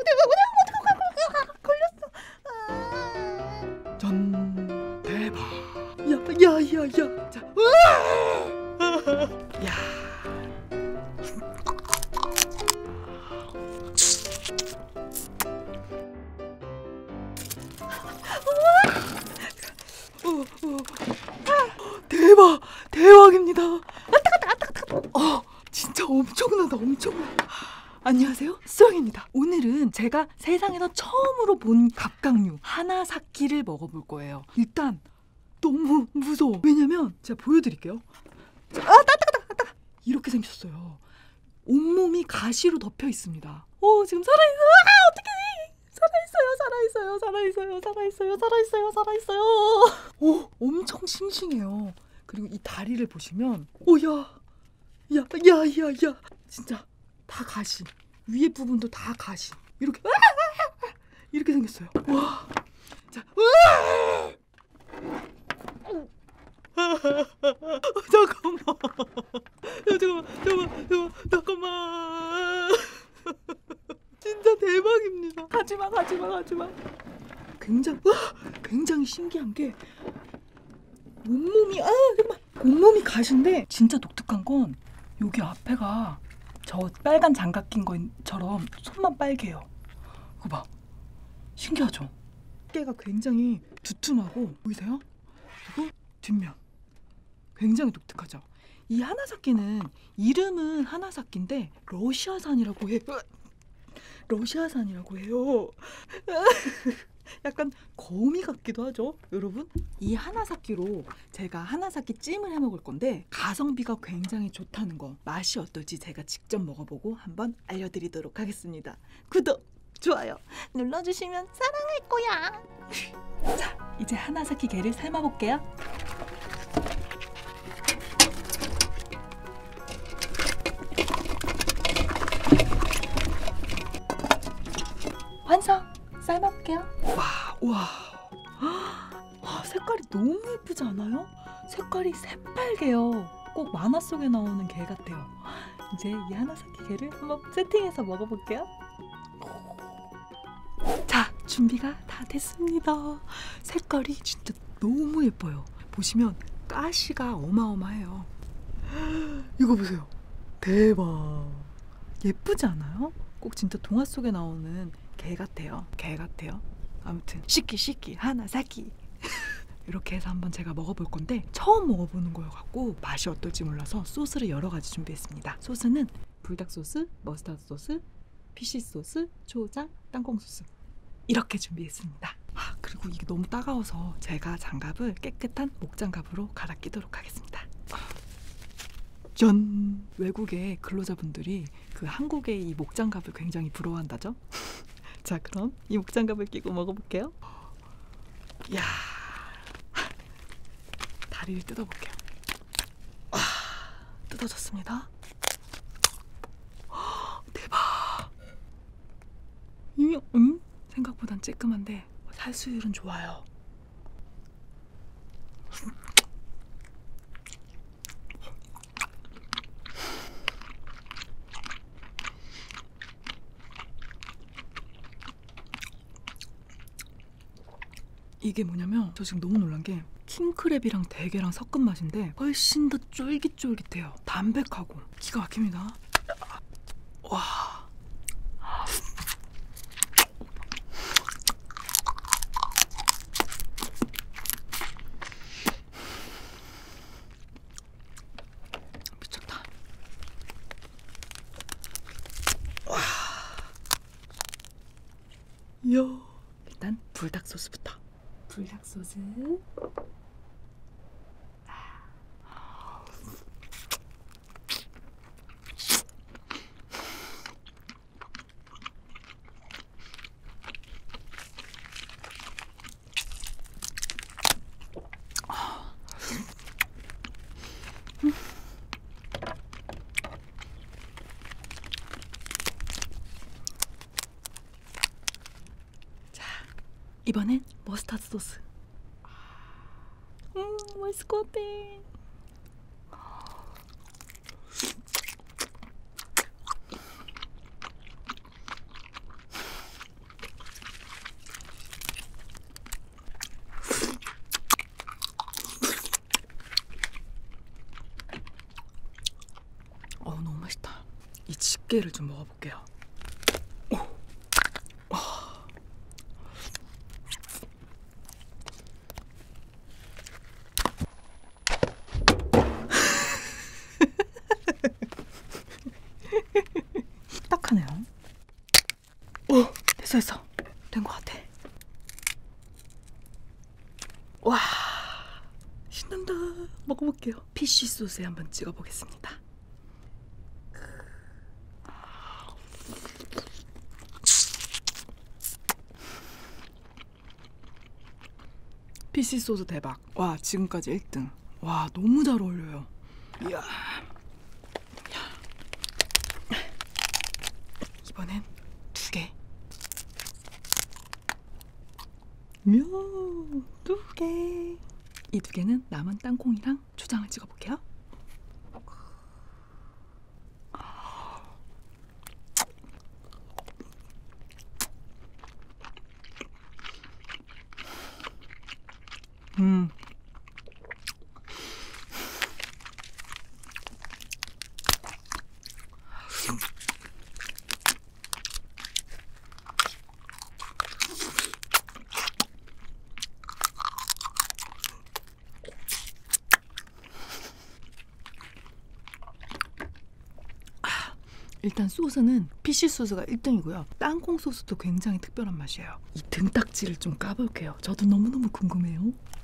걸렸어. 전 대박. 야야야야. 자, 야. 대박, 대박입니다. 진짜 엄청나다, 엄청나. 안녕하세요, 수영입니다. 오늘은 제가 세상에서 처음으로 본 갑각류 하나사키를 먹어볼 거예요. 일단 너무 무서워. 왜냐면 제가 보여드릴게요. 따따따따 이렇게 생겼어요. 온몸이 가시로 덮여 있습니다. 지금 살아있어. 어떡해. 살아있어요. 엄청 싱싱해요. 그리고 이 다리를 보시면 야 진짜 다 가시. 위에 부분도 다 가시. 이렇게 생겼어요. 와. 자. 잠깐만. 진짜 대박입니다. 가지마. 굉장히 신기한 게 온몸이 가시인데 진짜 독특한 건 여기 앞에가 저 빨간 장갑 낀 것처럼 손만 빨개요. 그거 봐. 신기하죠? 깨가 굉장히 두툼하고 보이세요? 그리고 뒷면 굉장히 독특하죠? 이 하나사키는 이름은 하나사키인데 러시아산이라고 해요. 약간 거미 같기도 하죠, 여러분? 이 하나사키로 제가 하나사키 찜을 해 먹을 건데 가성비가 굉장히 좋다는 거, 맛이 어떨지 제가 직접 먹어보고 한번 알려드리도록 하겠습니다. 구독, 좋아요 눌러주시면 사랑할 거야. 자, 이제 하나사키 게를 삶아볼게요. 완성! 삶아볼게요. 와, 색깔이 너무 예쁘지 않아요? 색깔이 새빨개요. 꼭 만화 속에 나오는 게 같아요. 이제 이 하나사키 게를 한번 세팅해서 먹어볼게요. 자, 준비가 다 됐습니다. 색깔이 진짜 너무 예뻐요. 보시면 가시가 어마어마해요. 이거 보세요. 대박. 예쁘지 않아요? 꼭 진짜 동화 속에 나오는 개 같아요. 아무튼 시키 하나사키. 이렇게 해서 한번 제가 먹어볼 건데 처음 먹어보는 거여갖고 맛이 어떨지 몰라서 소스를 여러 가지 준비했습니다. 소스는 불닭 소스, 머스타드 소스, 피쉬 소스, 초장, 땅콩 소스 이렇게 준비했습니다. 그리고 이게 너무 따가워서 제가 장갑을 깨끗한 목장갑으로 갈아 끼도록 하겠습니다. 짠! 외국의 근로자분들이 그 한국의 이 목장갑을 굉장히 부러워한다죠? 자, 그럼 이 목장갑을 끼고 먹어볼게요. 이야, 다리를 뜯어볼게요. 뜯어졌습니다. 대박! 생각보단 쬐끔한데 살수율은 좋아요. 이게 뭐냐면 저 지금 너무 놀란 게 킹크랩이랑 대게랑 섞은 맛인데 훨씬 더 쫄깃쫄깃해요. 담백하고 기가 막힙니다. 와. 미쳤다. 와. 이야. 일단 불닭 소스부터. 불닭 소스. 이번엔 머스타드 소스. 맛있을 것 같아. 이 집게를 좀 먹어볼게요. 딱하네요. 됐어. 된 것 같아. 와, 신난다. 먹어볼게요. 피쉬 소스에 한번 찍어보겠습니다. 피쉬 소스 대박. 와, 지금까지 1등. 와, 너무 잘 어울려요. 이야. 이번엔 2개. 이야, 2개. 이 2개는 남은 땅콩이랑 초장을 찍어볼게요. 일단 소스는 피쉬 소스가 1등이고요. 땅콩 소스도 굉장히 특별한 맛이에요. 이 등딱지를 좀 까볼게요. 저도 너무너무 궁금해요.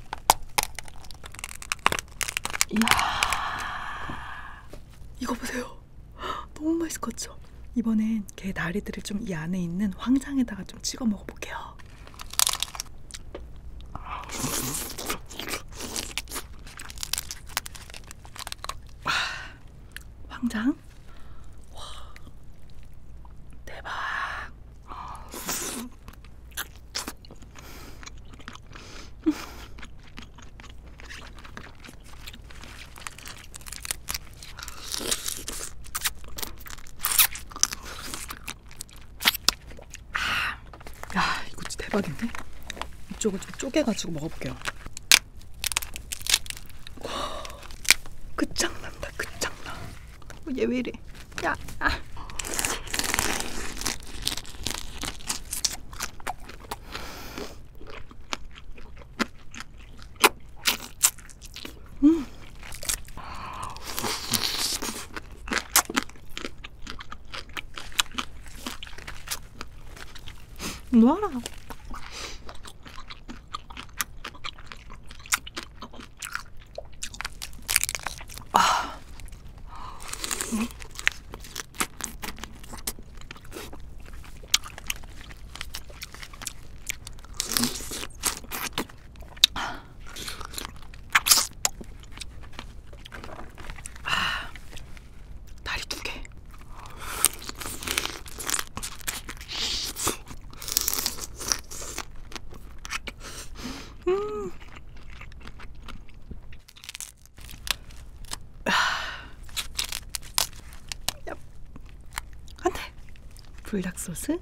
이야, 이거 보세요. 너무 맛있을 것 같죠? 이번엔 게 다리들을 좀 이 안에 있는 황장에다가 좀 찍어 먹어볼게요. 황장. 야, 이거 진짜 대박인데? 이쪽을 좀 쪼개가지고 먹어볼게요. 끝장난다, 끝장나. 얘 왜 이래? 야, 놔라. 다리 2개. 안돼. 불닭 소스.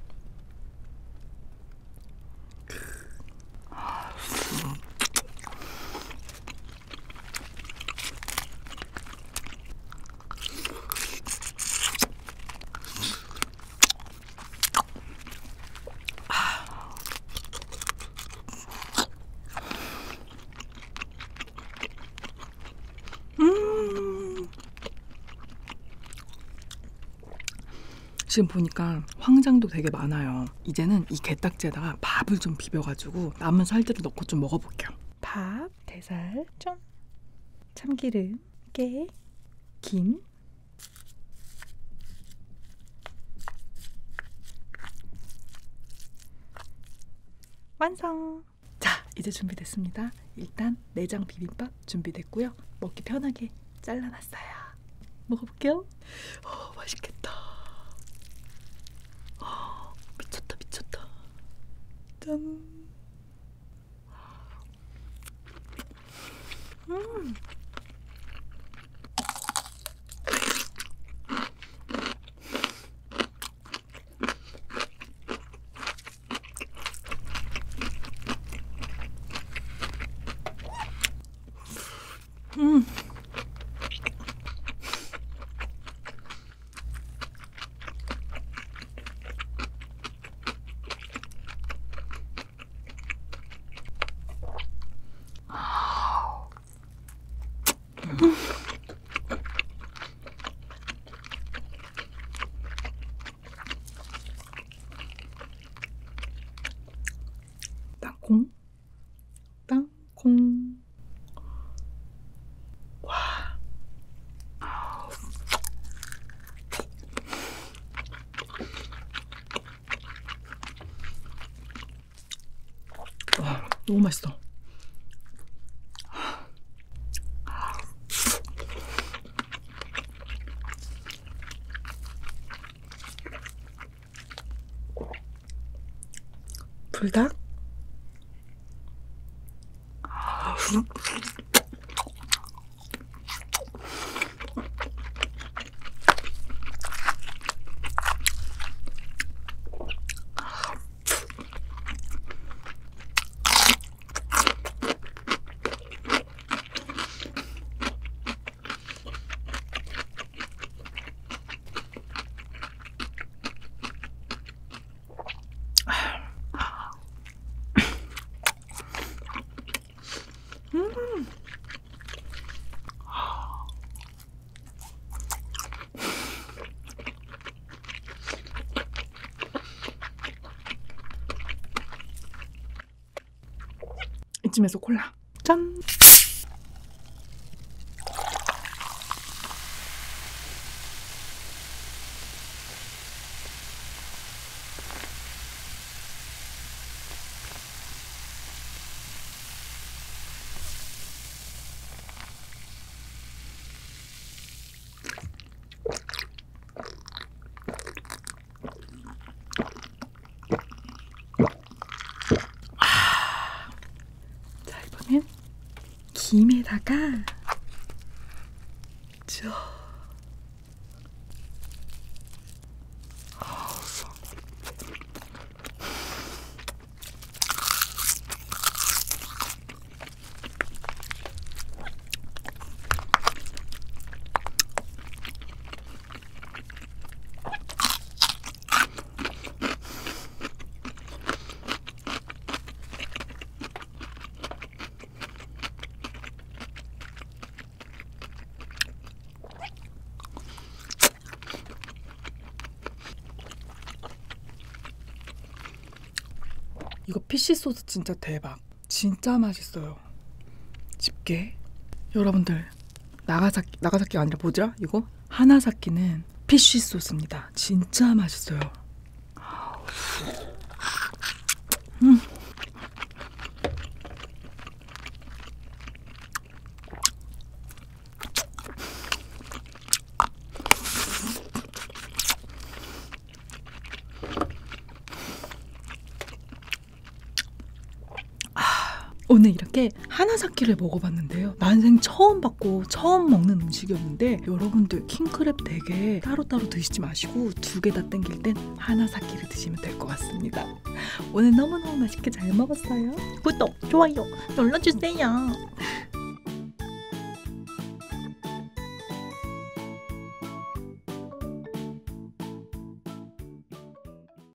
지금 보니까 황장도 되게 많아요. 이제는 이 게딱지에다가 밥을 좀 비벼가지고 남은 살들을 넣고 좀 먹어볼게요. 밥, 대살, 좀 참기름, 깨, 김. 완성! 자, 이제 준비됐습니다. 일단 내장 비빔밥 준비됐고요. 먹기 편하게 잘라놨어요. 먹어볼게요. 맛있겠다. 미쳤다, 미쳤다. 짠. 너무 맛있어. 불닭? 이쯤에서 콜라. 짠! 김에다가 이거 피쉬 소스 진짜 대박. 진짜 맛있어요. 집게. 여러분들 나가사키가 아니라 뭐죠? 이거? 하나사키는 피쉬 소스입니다. 진짜 맛있어요. 오늘 이렇게 하나사키를 먹어봤는데요. 난생 처음 봤고 처음 먹는 음식이었는데 여러분들 킹크랩 되게 따로따로 드시지 마시고 두 개 다 땡길 땐 하나사키를 드시면 될 것 같습니다. 오늘 너무너무 맛있게 잘 먹었어요. 구독, 좋아요 눌러주세요.